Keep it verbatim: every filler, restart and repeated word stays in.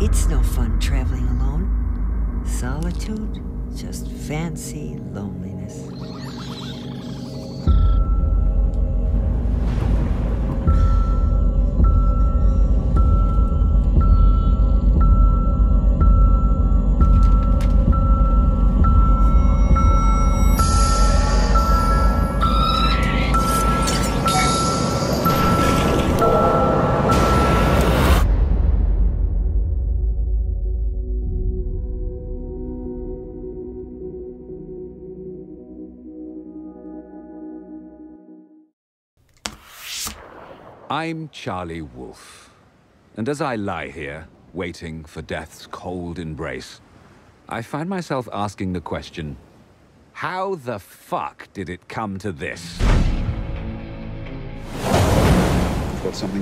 It's no fun traveling alone. Solitude, just fancy loneliness. I'm Charlie Wolfe, and as I lie here, waiting for death's cold embrace, I find myself asking the question, how the fuck did it come to this? Got something